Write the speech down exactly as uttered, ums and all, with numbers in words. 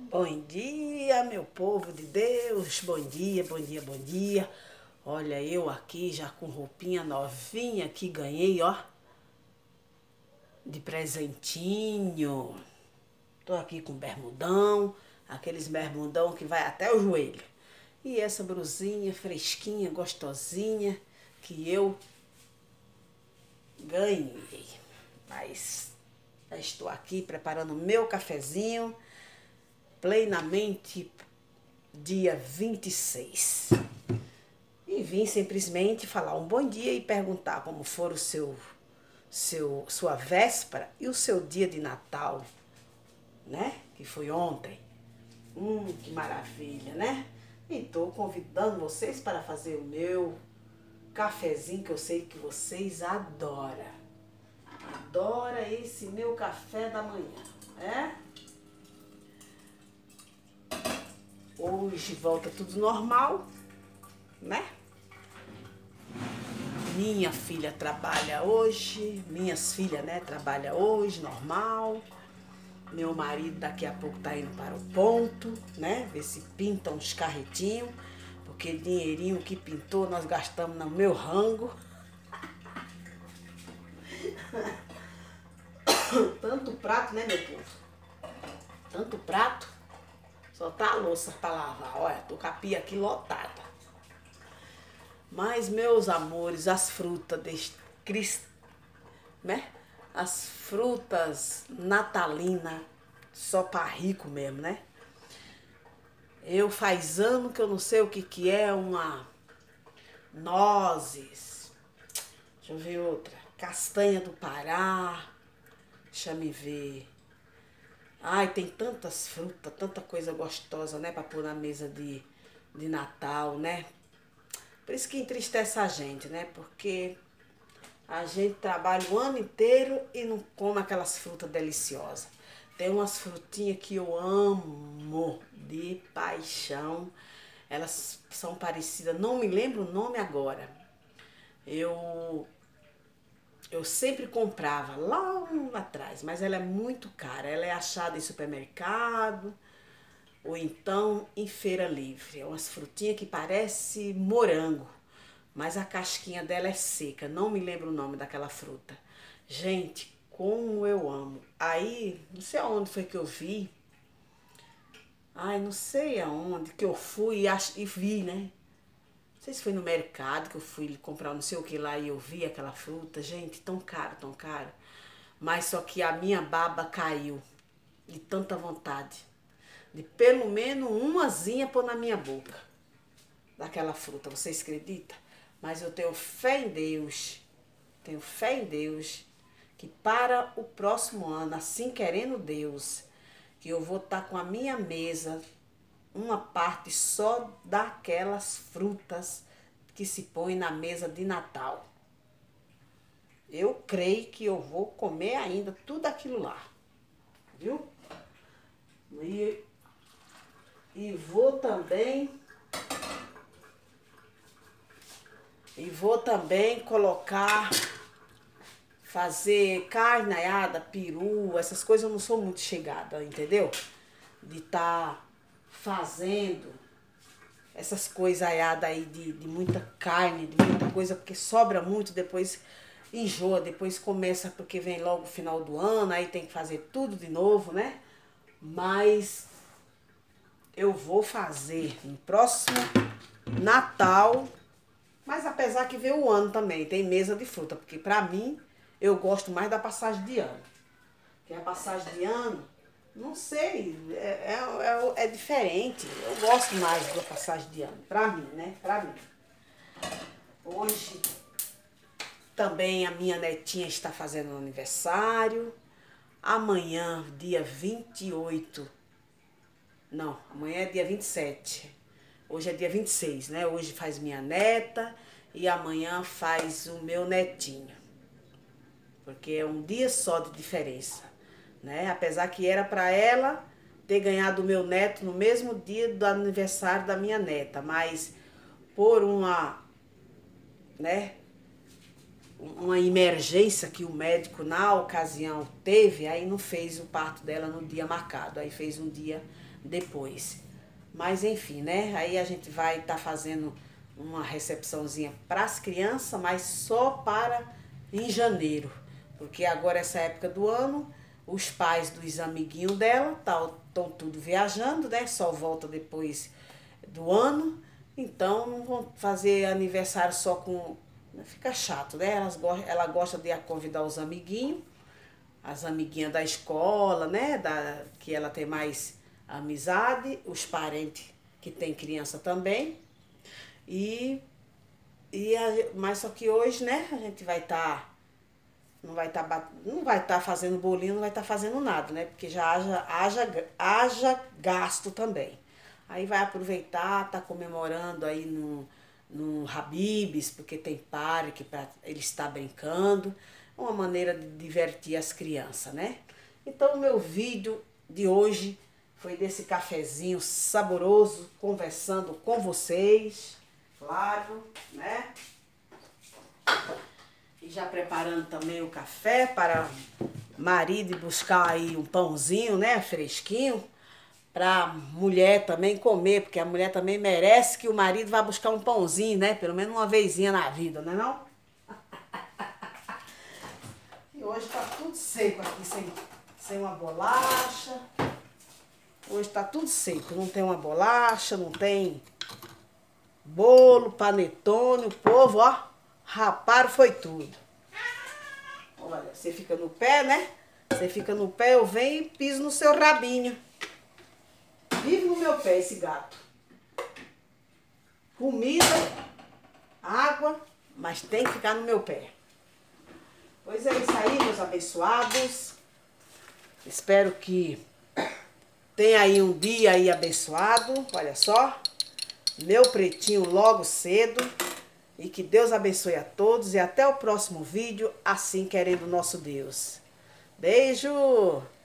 Bom dia, meu povo de Deus, bom dia, bom dia, bom dia. Olha, eu aqui já com roupinha novinha que ganhei, ó, de presentinho. Tô aqui com bermudão, aqueles bermudão que vai até o joelho. E essa brusinha fresquinha, gostosinha, que eu ganhei. Mas já estou aqui preparando o meu cafezinho. Plenamente dia vinte e seis. E vim simplesmente falar um bom dia e perguntar como for o seu, seu, sua véspera e o seu dia de Natal, né? Que foi ontem. Hum, que maravilha, né? E tô convidando vocês para fazer o meu cafezinho que eu sei que vocês adoram. Adora esse meu café da manhã, né? Hoje volta tudo normal, né? Minha filha trabalha hoje, minhas filhas, né, trabalham hoje, normal. Meu marido daqui a pouco tá indo para o ponto, né? Ver se pinta uns carretinhos, porque dinheirinho que pintou nós gastamos no meu rango. Tanto prato, né, meu povo? Tanto prato. Só tá a louça pra lavar. Olha, tô com a pia aqui lotada. Mas, meus amores, as frutas deste Cristo, né? As frutas natalinas, só pra rico mesmo, né? Eu faz ano que eu não sei o que que é, uma nozes. Deixa eu ver outra. Castanha do Pará. Deixa me ver. Ai, tem tantas frutas, tanta coisa gostosa, né? Pra pôr na mesa de, de Natal, né? Por isso que entristece a gente, né? Porque a gente trabalha o ano inteiro e não come aquelas frutas deliciosas. Tem umas frutinhas que eu amo de paixão. Elas são parecidas, não me lembro o nome agora. Eu... Eu sempre comprava lá atrás, mas ela é muito cara. Ela é achada em supermercado ou então em feira livre. É umas frutinhas que parece morango, mas a casquinha dela é seca. Não me lembro o nome daquela fruta. Gente, como eu amo. Aí, não sei aonde foi que eu vi. Ai, não sei aonde que eu fui e, ach... e vi, né? Não sei se foi no mercado que eu fui comprar não sei o que lá e eu vi aquela fruta. Gente, tão caro, tão caro. Mas só que a minha baba caiu de tanta vontade. De pelo menos umazinha pôr na minha boca. Daquela fruta, vocês acreditam? Mas eu tenho fé em Deus. Tenho fé em Deus. Que para o próximo ano, assim querendo Deus, que eu vou estar com a minha mesa... uma parte só daquelas frutas que se põe na mesa de Natal. Eu creio que eu vou comer ainda tudo aquilo lá, viu? E, e vou também, e vou também colocar, fazer carne aiada, peru, essas coisas eu não sou muito chegada, entendeu? De estar... Tá fazendo essas coisas aiadas aí de, de muita carne, de muita coisa, porque sobra muito, depois enjoa, depois começa, porque vem logo o final do ano, aí tem que fazer tudo de novo, né? Mas eu vou fazer no próximo Natal, mas apesar que veio o ano também, tem mesa de fruta, porque pra mim, eu gosto mais da passagem de ano. Porque a passagem de ano... Não sei, é, é, é diferente. Eu gosto mais da passagem de ano, pra mim, né? Pra mim. Hoje também a minha netinha está fazendo aniversário. Amanhã, dia vinte e oito. Não, amanhã é dia vinte e sete. Hoje é dia vinte e seis, né? Hoje faz minha neta e amanhã faz o meu netinho. Porque é um dia só de diferença. Né? Apesar que era para ela ter ganhado o meu neto no mesmo dia do aniversário da minha neta, mas por uma, né, uma emergência que o médico na ocasião teve, aí não fez o parto dela no dia marcado, aí fez um dia depois. Mas enfim, né? Aí a gente vai estar tá fazendo uma recepçãozinha para as crianças, mas só para em janeiro. Porque agora essa época do ano, os pais dos amiguinhos dela estão tudo viajando, né? Só volta depois do ano. Então não vão fazer aniversário só com... Fica chato, né? Elas, ela gosta de convidar os amiguinhos, as amiguinhas da escola, né? Da, que ela tem mais amizade, os parentes que tem criança também. E, e a, mas só que hoje, né? A gente vai estar... Tá, não vai estar tá, não vai estar tá fazendo bolinho, não vai estar tá fazendo nada, né? Porque já haja, haja, haja gasto também. Aí vai aproveitar, tá comemorando aí no, no Habib's, porque tem parque para ele estar brincando. Uma maneira de divertir as crianças, né? Então o meu vídeo de hoje foi desse cafezinho saboroso, conversando com vocês, claro, né? E já preparando também o café para marido buscar aí um pãozinho, né? Fresquinho. Pra mulher também comer, porque a mulher também merece que o marido vá buscar um pãozinho, né? Pelo menos uma vezinha na vida, não é não? E hoje tá tudo seco aqui, sem, sem uma bolacha. Hoje tá tudo seco, não tem uma bolacha, não tem bolo, panetone, o povo, ó, raparam foi tudo. Olha, você fica no pé, né? Você fica no pé, eu venho e piso no seu rabinho. Vive no meu pé esse gato. Comida, água, mas tem que ficar no meu pé. Pois é isso aí, meus abençoados. Espero que tenha aí um dia aí abençoado. Olha só. Meu pretinho logo cedo. E que Deus abençoe a todos. E até o próximo vídeo, assim querendo o nosso Deus. Beijo!